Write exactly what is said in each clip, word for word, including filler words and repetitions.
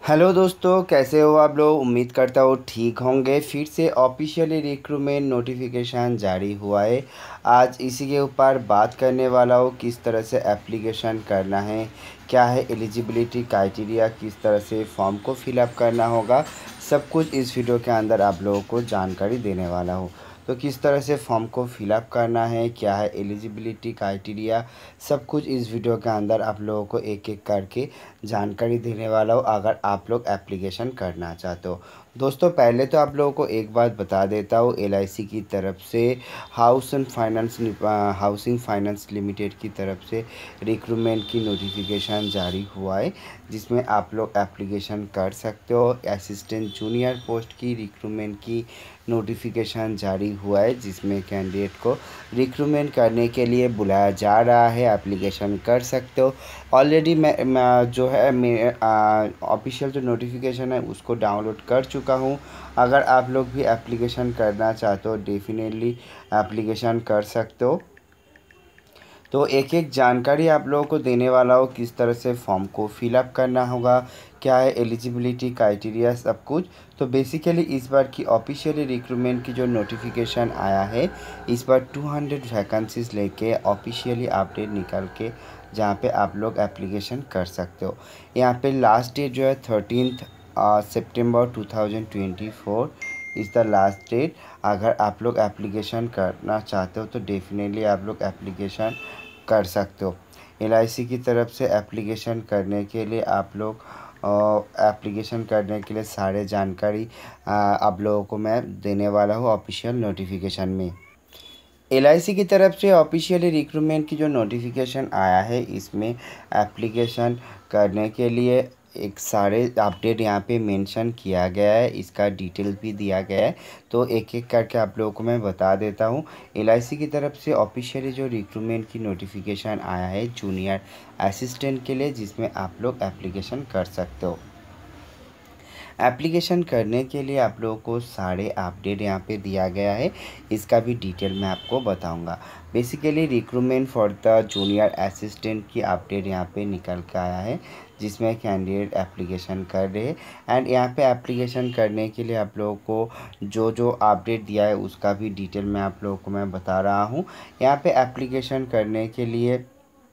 Hello दोस्तों, कैसे हो आप लोग। उम्मीद करता हूँ ठीक होंगे। फिर से ऑफिशियली रिक्रूटमेंट नोटिफिकेशन जारी हुआ है। आज इसी के ऊपर बात करने वाला हूँ, किस तरह से एप्लीकेशन करना है, क्या है एलिजिबिलिटी क्राइटेरिया, किस तरह से फॉर्म को फिलअप करना होगा, सब कुछ इस वीडियो के अंदर आप लोगों को जानकारी देने वाला हूँ। तो किस तरह से फॉर्म को फिलअप करना है, क्या है एलिजिबिलिटी क्राइटेरिया, सब कुछ इस वीडियो के अंदर आप लोगों को एक एक करके जानकारी देने वाला हूँ, अगर आप लोग एप्लीकेशन करना चाहते हो। दोस्तों, पहले तो आप लोगों को एक बात बता देता हूँ, एल आई सी की तरफ से house and finance housing finance limited की तरफ से रिक्रूटमेंट की नोटिफिकेशन जारी हुआ है, जिसमें आप लोग एप्लीकेशन कर सकते हो। असिस्टेंट जूनियर पोस्ट की रिक्रूटमेंट की नोटिफिकेशन जारी हुआ है, जिसमें कैंडिडेट को रिक्रूटमेंट करने के लिए बुलाया जा रहा है। एप्लीकेशन कर सकते हो। ऑलरेडी मैं, मैं जो है मैं ऑफिशियल जो नोटिफिकेशन है उसको डाउनलोड कर चुका हूँ। अगर आप लोग भी एप्लीकेशन करना चाहते हो, डेफिनेटली एप्लीकेशन कर सकते हो। तो एक एक जानकारी आप लोगों को देने वाला हो, किस तरह से फॉर्म को फिलअप करना होगा, क्या है एलिजिबिलिटी क्राइटेरिया, सब कुछ। तो बेसिकली इस बार की ऑफिशियली रिक्रूटमेंट की जो नोटिफिकेशन आया है, इस बार टू हंड्रेड वैकेंसीज लेके ऑफिशियली अपडेट निकल के, जहाँ पे आप लोग एप्लीकेशन कर सकते हो। यहाँ पे लास्ट डेट जो है thirteenth September two thousand twenty four is the last date. अगर आप लोग एप्लीकेशन करना चाहते हो तो डेफिनेटली आप लोग एप्लीकेशन कर सकते हो। एल आई सी की तरफ से एप्लीकेशन करने के लिए आप लोग एप्लीकेशन करने के लिए सारे जानकारी आ, आप लोगों को मैं देने वाला हूँ ऑफिशियल नोटिफिकेशन में। एल आई सी की तरफ से ऑफिशियली रिक्रूटमेंट की जो नोटिफिकेशन आया है, इसमें एप्लीकेशन करने के लिए एक सारे अपडेट यहाँ पे मेंशन किया गया है, इसका डिटेल भी दिया गया है। तो एक एक करके आप लोगों को मैं बता देता हूँ। एल आई सी की तरफ से ऑफिशियली जो रिक्रूटमेंट की नोटिफिकेशन आया है जूनियर असिस्टेंट के लिए, जिसमें आप लोग एप्लीकेशन कर सकते हो। एप्लीकेशन करने के लिए आप लोगों को सारे अपडेट यहाँ पे दिया गया है, इसका भी डिटेल मैं आपको बताऊंगा। Basically recruitment for the junior assistant की अपडेट यहाँ पे निकल के आया है, जिसमें कैंडिडेट एप्लीकेशन कर रहे हैं। एंड यहाँ पे एप्लीकेशन करने के लिए आप लोगों को जो जो अपडेट दिया है उसका भी डिटेल मैं आप लोगों को मैं बता रहा हूँ। यहाँ पे एप्लीकेशन करने के लिए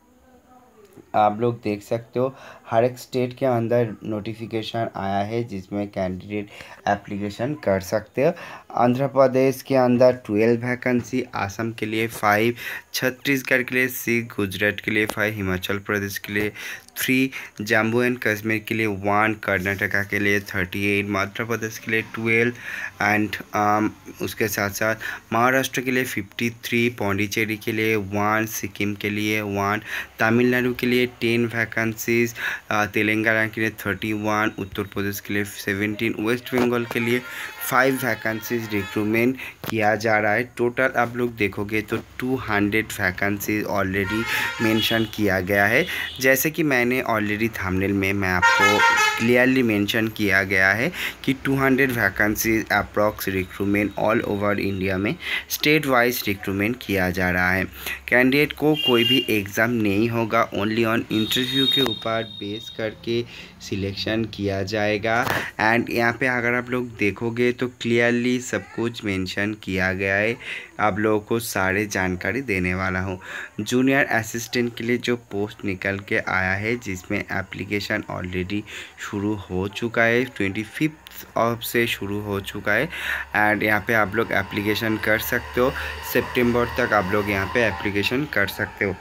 आप लोग देख सकते हो, हर एक स्टेट के अंदर नोटिफिकेशन आया है, जिसमें कैंडिडेट एप्लीकेशन कर सकते हो। आंध्र प्रदेश के अंदर ट्वेल्व वैकेंसी, असम के लिए फाइव, छत्तीसगढ़ के लिए सिक्स, गुजरात के लिए फाइव, हिमाचल प्रदेश के लिए थ्री, जम्मू एंड कश्मीर के लिए वन, कर्नाटका के लिए थर्टी एट, मध्य प्रदेश के लिए ट्वेल्व एंड um, उसके साथ साथ महाराष्ट्र के लिए फिफ्टी थ्री, पौंडीचेरी के लिए वन, सिक्किम के लिए वन, तमिलनाडु के लिए टेन वैकेंसीज, तेलंगाना के लिए थर्टी वन, उत्तर प्रदेश के लिए सेवेंटीन, वेस्ट बंगाल के लिए फाइव वैकेंसीज रिक्रूटमेंट किया जा रहा है। टोटल आप लोग देखोगे तो two hundred vacancies already mention किया गया है। जैसे कि मैंने ऑलरेडी थंबनेल में मैं आपको क्लियरली मेंशन किया गया है कि two hundred vacancies approx recruitment all over India में स्टेट वाइज रिक्रूटमेंट किया जा रहा है। कैंडिडेट को कोई भी एग्ज़ाम नहीं होगा, ओनली ऑन इंटरव्यू के ऊपर बेस करके सिलेक्शन किया जाएगा। एंड यहाँ पे अगर आप लोग देखोगे तो क्लियरली सब कुछ मेंशन किया गया है, आप लोगों को सारे जानकारी देने वाला हूँ। जूनियर असिस्टेंट के लिए जो पोस्ट निकल के आया है, जिसमें एप्लीकेशन ऑलरेडी शुरू हो चुका है, ट्वेंटी फिफ्थ ऑफ से शुरू हो चुका है। एंड यहाँ पे आप लोग एप्लीकेशन कर सकते हो, सितंबर तक आप लोग यहाँ पे एप्लीकेशन कर सकते हो।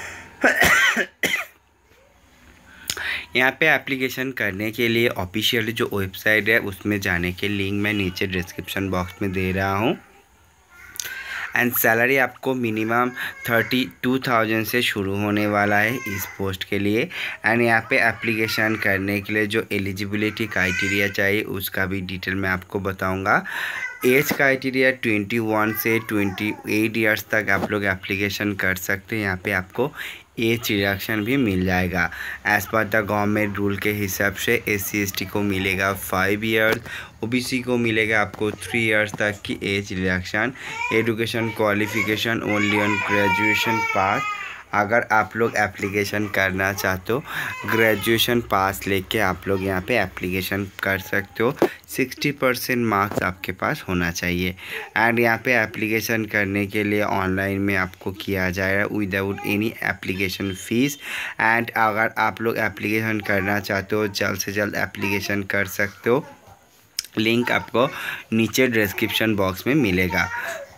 यहाँ पे एप्लीकेशन करने के लिए ऑफिशियल जो वेबसाइट है उसमें जाने के लिंक मैं नीचे डिस्क्रिप्शन बॉक्स में दे रहा हूँ। एंड सैलरी आपको मिनिमम थर्टी टू थाउजेंड से शुरू होने वाला है इस पोस्ट के लिए। एंड यहाँ पे एप्लीकेशन करने के लिए जो एलिजिबिलिटी क्राइटेरिया चाहिए उसका भी डिटेल मैं आपको बताऊंगा। एज क्राइटेरिया ट्वेंटी वन से ट्वेंटी एट इयर्स तक आप लोग एप्लीकेशन कर सकते हैं। यहाँ पे आपको एज रिडक्शन भी मिल जाएगा। As per the government rule के हिसाब से एस सी एस टी को मिलेगा five years, O B C को मिलेगा आपको थ्री इयर्स तक की age reduction. Education qualification only on graduation pass. अगर आप लोग एप्लीकेशन करना चाहते हो, ग्रेजुएशन पास लेके आप लोग यहाँ पे एप्लीकेशन कर सकते हो। सिक्सटी परसेंट मार्क्स आपके पास होना चाहिए। एंड यहाँ पे एप्लीकेशन करने के लिए ऑनलाइन में आपको किया जाएगा without any application fees. And अगर आप लोग एप्लीकेशन करना चाहते हो, जल्द से जल्द एप्लीकेशन कर सकते हो। लिंक आपको नीचे डिस्क्रिप्शन बॉक्स में मिलेगा।